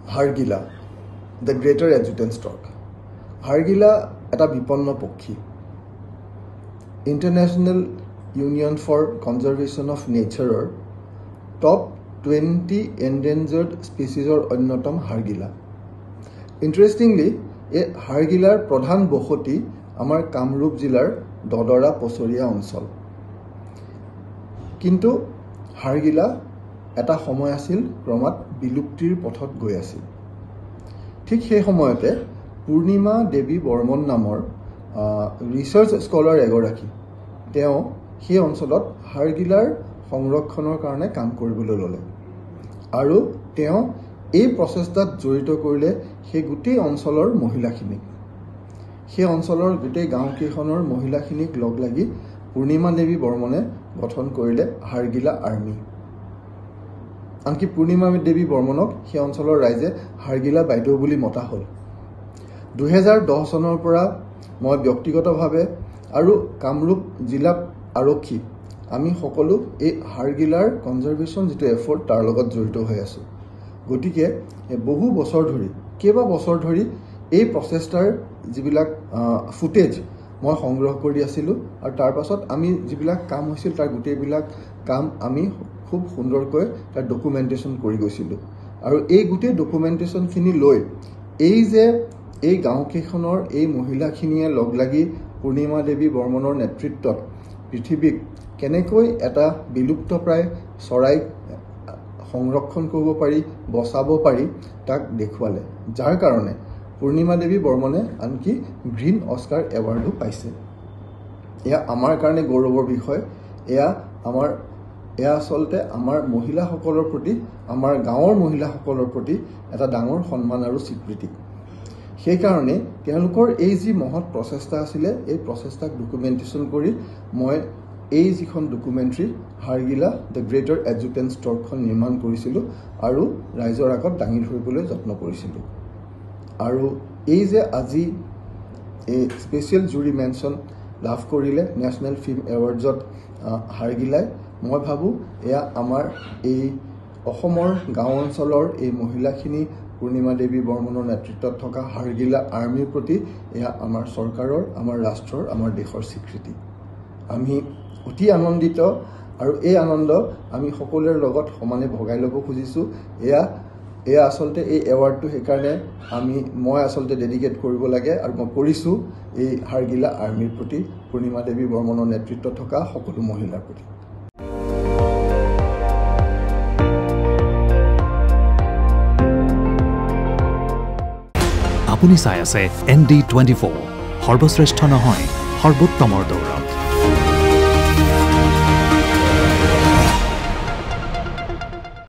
Hargila the greater adjutant stork হাৰগিলা এটা বিপন্ন পক্ষী international union for conservation of নেচাৰৰ টপ 20 এণ্ডেঞ্জাৰ্ড স্পেচিছৰ অন্যতম হাৰগিলা ইণ্টাৰেষ্টিংলি এই হাৰগিলাৰ প্ৰধান বসতি আমাৰ কামৰূপ জিলাৰ দদৰা পছৰীয়া অঞ্চল কিন্তু হাৰগিলা এটা সময় আছিল ক্ৰমাৎ বিলুপ্তিৰ পথত গৈ আছিল ঠিক সেই সময়তে পূৰ্ণিমা দেৱী বৰ্মন নামৰ ৰিচাৰ্চ স্কলাৰ এগৰাকী তেওঁ সেই অঞ্চলত হাৰগিলাৰ সংৰক্ষণৰ কাৰণে কাম কৰিবলৈ ল'লে আৰু তেওঁ এই প্ৰচেষ্টাত জড়িত কৰিলে সেই গোটেই অঞ্চলৰ মহিলাখিনিক সেই অঞ্চলৰ গোটেই গাঁওকেইখনৰ মহিলাখিনিক লগ লাগি পূৰ্ণিমা দেৱী বৰ্মনে গঠন কৰিলে হাৰগিলা আৰ্মি আনকি পূৰ্ণিমা দেৱী বৰ্মনক সেই অঞ্চলৰ ৰাইজে হাৰগিলা বাইদেউ বুলি মতা হ'ল 2010 চনৰ পৰা মই ব্যক্তিগতভাৱে আৰু কামৰূপ জিলা আৰক্ষী আমি সকলো এই হাৰগিলাৰ কনজাৰ্ভেশ্যন যিটো এফৰ্ট তাৰ লগত জড়িত হৈ আছোঁ গতিকে বহু বছৰ ধৰি কেইবা বছৰ ধৰি এই প্ৰচেষ্টাৰ যিবিলাক ফুটেজ মই সংগ্ৰহ কৰি আছিলোঁ আৰু তাৰ পাছত আমি যিবিলাক কাম হৈছিল তাৰ গোটেইবিলাক কাম আমি খুব সুন্দৰকৈ তাৰ ডকুমেণ্টেশ্যন কৰি গৈছিলোঁ আৰু এই গোটেই ডকুমেণ্টেশ্যনখিনি লৈ এই গাঁওকেইখনৰ এই মহিলাখিনিয়ে লগ লাগি পূৰ্ণিমা দেৱী বৰ্মনৰ নেতৃত্বত পৃথিৱীক কেনেকৈ এটা বিলুপ্তপ্ৰায় চৰাইক সংৰক্ষণ কৰিব পাৰি বচাব পাৰি তাক দেখুৱালে যাৰ কাৰণে পূৰ্ণিমা দেৱী বৰ্মনে আনকি গ্ৰীণ অস্কাৰ এৱাৰ্ডো পাইছে এয়া আমাৰ কাৰণে গৌৰৱৰ বিষয় এয়া আচলতে আমাৰ মহিলাসকলৰ প্ৰতি আমাৰ গাঁৱৰ মহিলাসকলৰ প্ৰতি এটা ডাঙৰ সন্মান আৰু স্বীকৃতি সেইকাৰণে তেওঁলোকৰ এই যি মহৎ প্ৰচেষ্টা আছিলে এই প্ৰচেষ্টাক ডকুমেণ্টেশ্যন কৰি মই এই যিখন documentary Hargila the greater adjutant ষ্টৰ্কখন নিৰ্মাণ কৰিছিলোঁ আৰু ৰাইজৰ আগত দাঙি ধৰিবলৈ যত্ন কৰিছিলোঁ আৰু এই যে আজি এই স্পেচিয়েল জুৰি মেনশ্যন লাভ কৰিলে নেশ্যনেল ফিল্ম এৱাৰ্ডছত হাৰগিলাই মই ভাবোঁ এয়া আমাৰ এই অসমৰ গাঁও অঞ্চলৰ এই মহিলাখিনি পূৰ্ণিমা দেৱী বৰ্মনৰ নেতৃত্বত থকা হাৰগিলা আৰ্মিৰ প্ৰতি এয়া আমাৰ চৰকাৰৰ আমাৰ ৰাষ্ট্ৰৰ আমাৰ দেশৰ স্বীকৃতি আমি অতি আনন্দিত আৰু এই আনন্দ আমি সকলোৰে লগত সমানে ভগাই ল'ব খুজিছোঁ এয়া আচলতে এই এৱাৰ্ডটো সেইকাৰণে মই আচলতে ডেডিকেট কৰিব লাগে আৰু মই কৰিছোঁ এই হাৰগিলা আৰ্মিৰ প্ৰতি পূৰ্ণিমা দেৱী বৰ্মনৰ নেতৃত্বত থকা সকলো মহিলাৰ প্ৰতি আপুনি চাই আছে ND24 সৰ্বশ্ৰেষ্ঠ নহয় সৰ্বোত্তমৰ দৌৰা